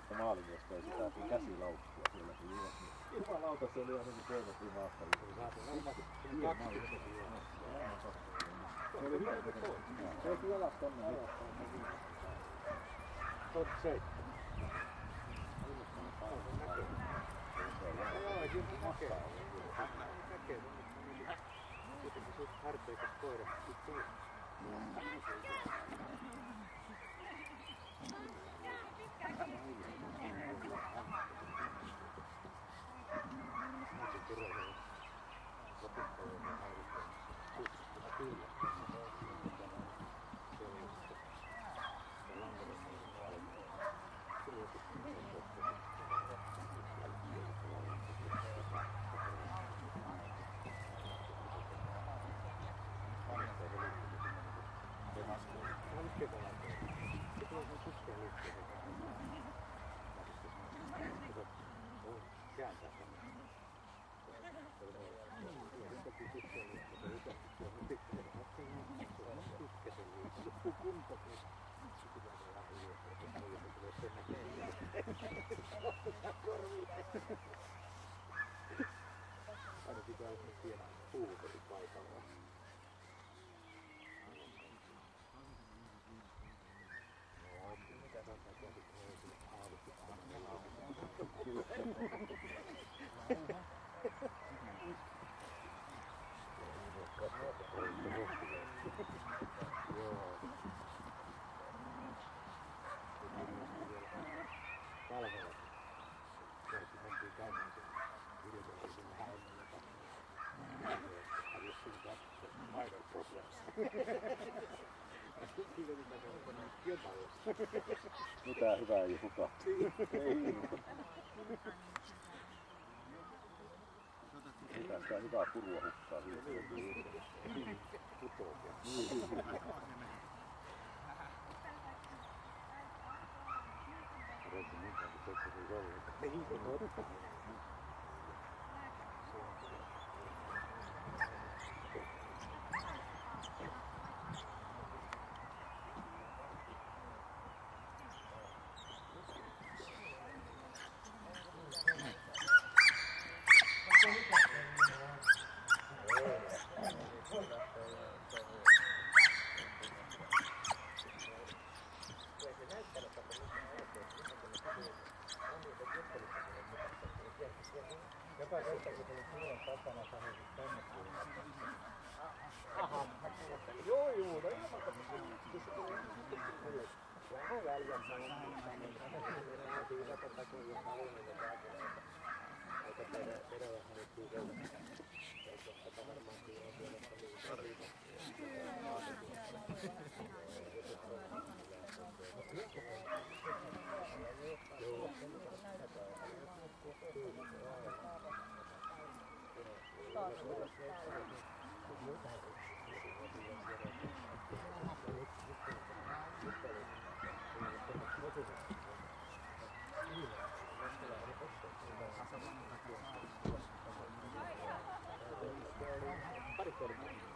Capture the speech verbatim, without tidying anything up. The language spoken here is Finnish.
Maalimies toi sitä käsilaukkua siellä kun juosi. Jumalauta, se oli ihan niin kuin kolme maasta. Se oli hyvä tekemässä. Se ei kyllä tonne mitään. On seitsemän. Joo, ei kyllä makea. Näkee. Kuitenkin se härteikäs koira. Tuli. Aina pitää olla pieni puuteri paikalla. No, mitä sanotaan, että on aavistus Joo. Talvella. Kerti mentiin käymään sen viriteltiin sinne häihin jopa. Hävis siitä minor problems. Siitä mitä se on tänne kilpailussa. Mitään hyvää ei hukkaa. Ei. Mitään sitä hyvää purua hukkaa. Putoakin. Röntgi niin kuin se teki se joulu. Niin kuin totta. Joka kerta kun tuli silloin tapana sanoa tänne kuuluu. Aha, joo joo, no ilman kun vähän väljän sanon, vähän tiivata takia, jos haluaa, niin aika perällä haluttiin sellaista. Tätä varmaan siinä on pienessä liikaa. Joo. Pari kertaa.